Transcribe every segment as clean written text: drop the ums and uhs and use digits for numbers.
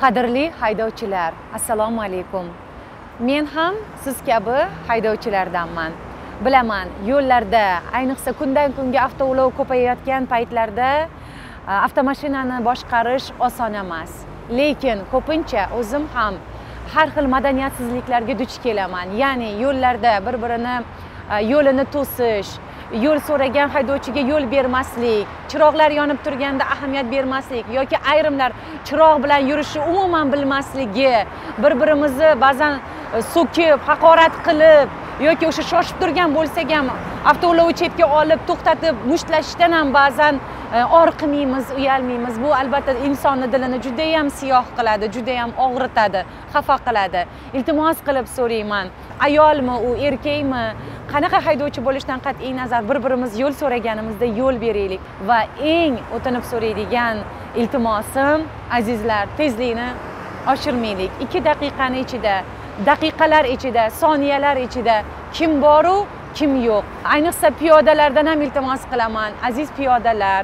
Qadrli haydovchilar, assalomu alaykum. Men ham siz kabi haydovchilardanman. Bilaman, yo'llarda, ayniqsa kundan kunga avtoulov ko'payayotgan paytlarda avtomashinani boshqarish oson emas. Lekin ko'pincha o'zim ham har xil madaniyatsizliklarga duch kelaman. Ya'ni yo'llarda bir-birini yo'lini to'sish, yo'l so'ragan haydovchiga yo'l bermaslik, chiroqlar yonib turganda ahamiyat bermaslik yoki ayrimlar chiroq bilan yurishni umuman bilmasligi, bir-birimizni ba'zan so'kib, haqorat qilib yoki o'sha shoshib turgan bo'lsak ham avtoulovni chetga olib to'xtatib mushtlashishdan ham ba'zan oriqmaymiz, uyalmaymiz. Bu albatta insonni dilini juda ham siyoh qiladi, juda ham og'ritadi, xafa qiladi. Iltimos qilib so'rayman, ayolmi u, erkakmi, qanaqa haydovchi bo'lishdan qat'iy nazar bir-birimiz yo'l so'raganimizda yo'l beraylik. Va eng o'tinib so'raydigan iltimosim, azizlar, tezlikni oshirmaylik. 2 daqiqani ichida, daqiqalar ichida, soniyalar ichida kim boru kim yo'q. Ayniqsa piyodalardan ham iltimos qilaman. Aziz piyodalar,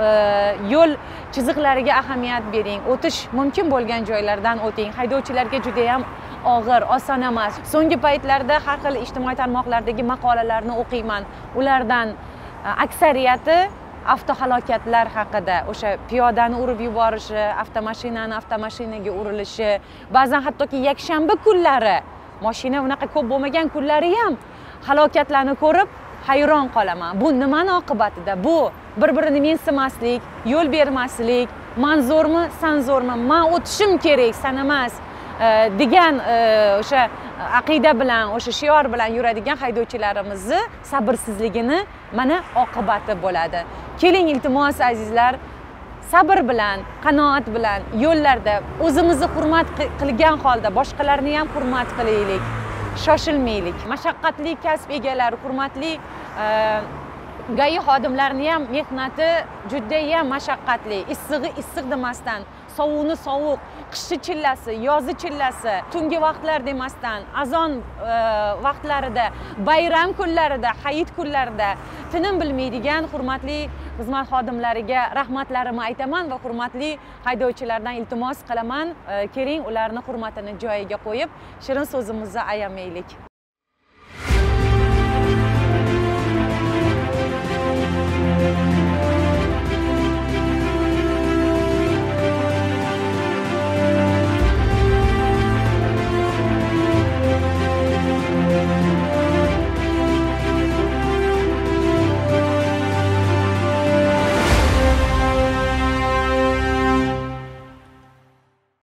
yo'l chiziqlariga ahamiyat bering. O'tish mumkin bo'lgan joylardan o'ting. Haydovchilarga juda ham og'ir, oson emas. So'nggi paytlarda har xil ijtimoiy tarmoqlardagi maqolalarni o'qiyman. Ulardan aksariyati avtohalokatlar haqida, o'sha piyodani urib yuborishi, avtomashinaga urilishi, ba'zan hattoki yakshanba kunlari, mashina unaqa ko'p bo'lmagan kunlari ham halokatlarni ko'rib hayron qolaman. Bu nimani oqibatida? Bu bir-birini mensimaslik, yo'l bermaslik, men zo'rmi, sen zo'rmi, men o'tishim kerak, sen emas degan o'sha aqida bilan, o'sha shior bilan yuradigan haydovchilarimizni sabrsizligini mana oqibati bo'ladi. Keling iltimos azizlar, sabr bilan, qanoat bilan yo'llarda o'zimizni hurmat qilgan holda boshqalarni ham hurmat qilaylik. Shoshilmaylik. Mashaqqatli kasb egalari, hurmatli GAI xodimlarining ham mehnati juda ham mashaqqatli. Issig'i issiq demasdan, sovuqni sovuq, qishi chillasi, yozi chillasi, tungi vaqtlar demasdan, azon vaqtlarida, bayram kunlarida, hayit kunlarida tinim bilmaydigan hurmatli xizmat xodimlariga rahmatlarimni aytaman va hurmatli haydovchilardan iltimos qilaman, keling ularni hurmatini joyiga qo'yib, shirin so'zimizni ayamaylik.